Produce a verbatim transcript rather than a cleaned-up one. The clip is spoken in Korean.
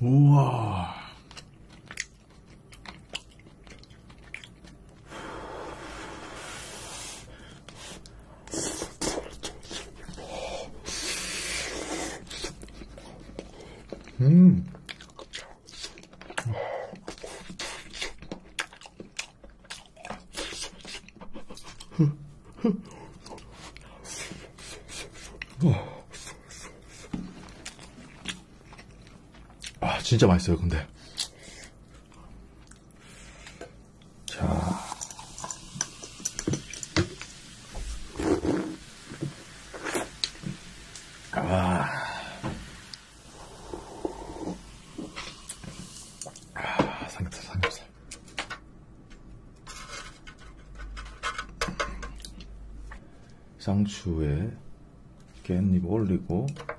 우와. 음. 아, 진짜 맛있어요, 근데. 자. 아. 아, 삼겹살, 삼겹살. 상추에 깻잎 올리고